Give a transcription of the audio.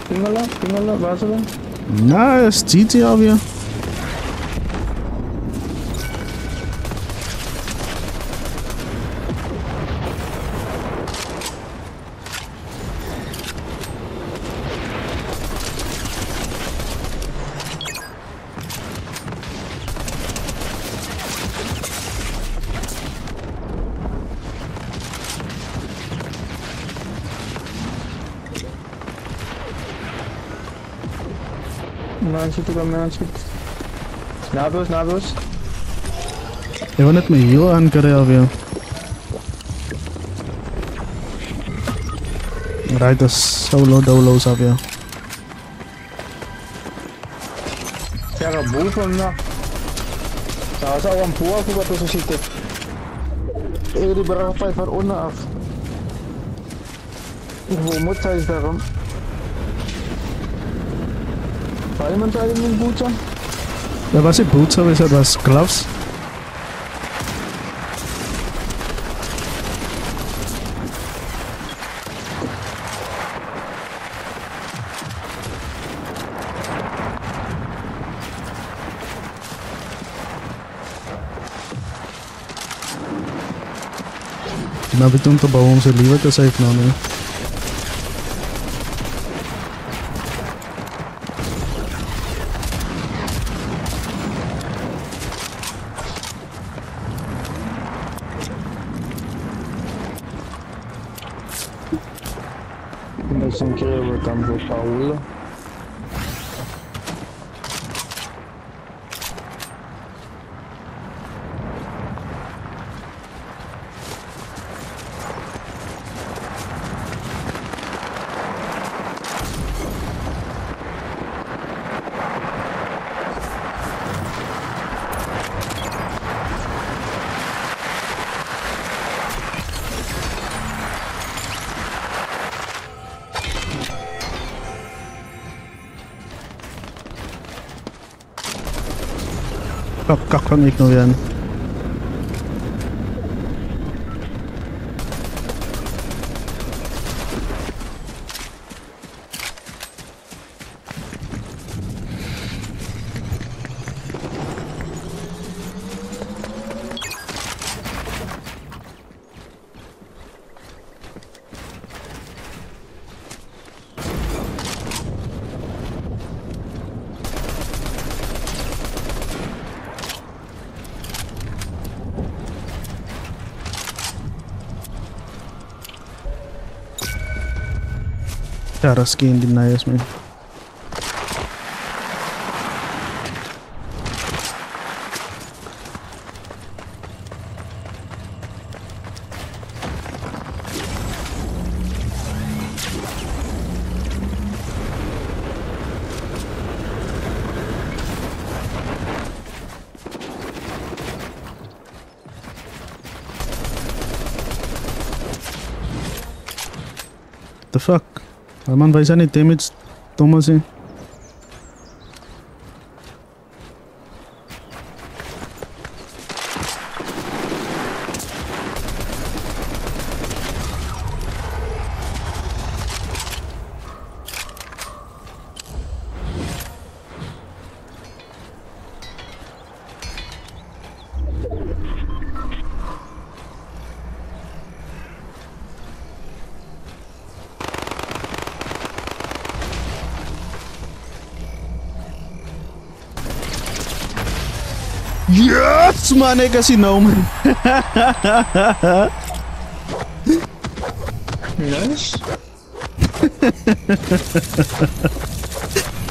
Pingala, waar ze dan? Nou, is GG alweer. Man shit. Nabos. Je wil net me heel aan keren alweer. Rijdt dus solo dolo's alweer. Ja, dat boven na. Nou, zou een poort wat tussen zitten. Die bracht 5 van onder af. Hoe moet hij daarom? Waar iemand zei in boots aan? Dat was niet boots, dat was gloves. Nou, we doen te bouwen om ze liever te safe nou nu. Dat een keer wat dan voor Paul. Kak kan ignoreren. Cara skin denies me. The fuck? Man, भाई साहब ने damage Thomas है. Yes, man, ik zie Knoam. Nice.